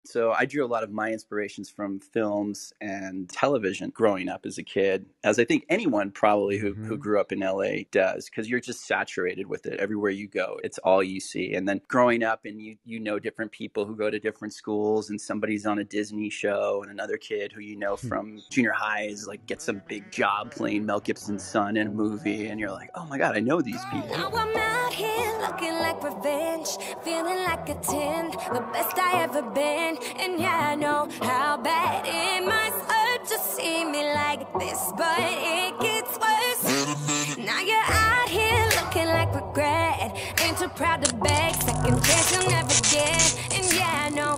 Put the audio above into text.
So I drew a lot of my inspirations from films and television growing up as a kid, as I think anyone probably who grew up in LA does, because you're just saturated with it everywhere you go. It's all you see. And then growing up and you know different people who go to different schools, and somebody's on a Disney show, and another kid who you know from junior high is like gets a big job playing Mel Gibson's son in a movie, and you're like, oh my God, I know these people. Now I'm out here looking like revenge, feeling like a 10, the best I ever been. And yeah, I know how bad it must hurt to see me like this, but it gets worse. Now you're out here looking like regret, ain't too proud to beg, second chance you'll never get. And yeah, I know